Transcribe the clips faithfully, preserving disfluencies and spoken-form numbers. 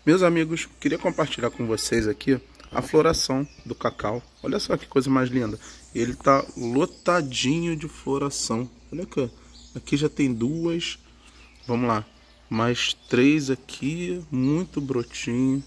Meus amigos, queria compartilhar com vocês aqui a floração do cacau. Olha só que coisa mais linda. Ele tá lotadinho de floração. Olha aqui, aqui já tem duas. Vamos lá, mais três aqui. Muito brotinho,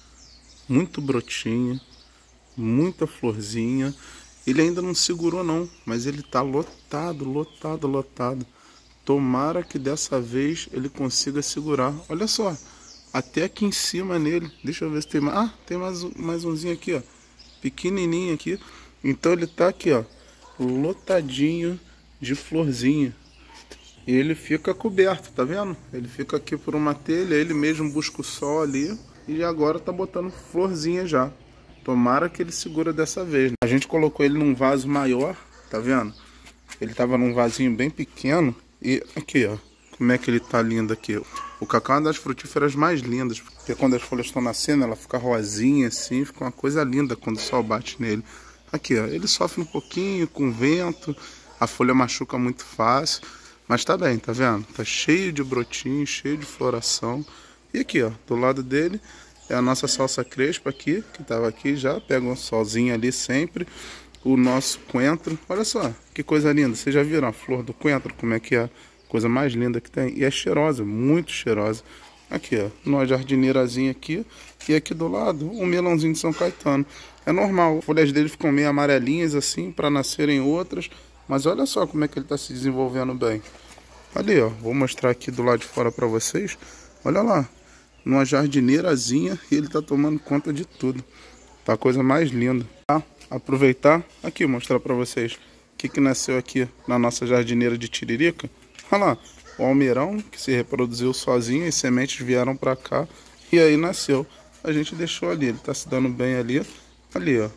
muito brotinho, muita florzinha. Ele ainda não segurou não, mas ele tá lotado, lotado, lotado. Tomara que dessa vez ele consiga segurar. Olha só, até aqui em cima nele. Deixa eu ver se tem mais. Ah, tem mais, mais umzinho aqui, ó. Pequenininho aqui. Então ele tá aqui, ó, lotadinho de florzinha. E ele fica coberto, tá vendo? Ele fica aqui por uma telha, ele mesmo busca o sol ali. E agora tá botando florzinha já. Tomara que ele segura dessa vez. A gente colocou ele num vaso maior, tá vendo? Ele tava num vasinho bem pequeno. E aqui, ó, como é que ele tá lindo aqui. O cacau é uma das frutíferas mais lindas, porque quando as folhas estão nascendo, ela fica rosinha assim, fica uma coisa linda quando o sol bate nele. Aqui, ó, ele sofre um pouquinho com vento, a folha machuca muito fácil, mas tá bem, tá vendo? Tá cheio de brotinhos, cheio de floração. E aqui, ó, do lado dele é a nossa salsa crespa aqui, que tava aqui já, pega um solzinho ali sempre. O nosso coentro, olha só, que coisa linda. Vocês já viram a flor do coentro, como é que é? Coisa mais linda que tem. E é cheirosa, muito cheirosa. Aqui, ó, uma jardineirazinha aqui. E aqui do lado, um melãozinho de São Caetano. É normal, as folhas dele ficam meio amarelinhas assim, para nascerem outras. Mas olha só como é que ele está se desenvolvendo bem. Ali, ó, vou mostrar aqui do lado de fora para vocês. Olha lá, numa jardineirazinha, e ele está tomando conta de tudo. Tá a coisa mais linda. Tá? Aproveitar aqui, mostrar para vocês o que, que nasceu aqui na nossa jardineira de tiririca. Olha lá, o almeirão que se reproduziu sozinho, as sementes vieram para cá e aí nasceu. A gente deixou ali, ele tá se dando bem ali. Ali, ó.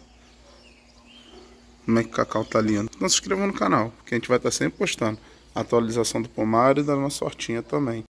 Como é que o cacau tá lindo. Não se inscreva no canal, que a gente vai estar sempre postando a atualização do pomar e da nossa hortinha também.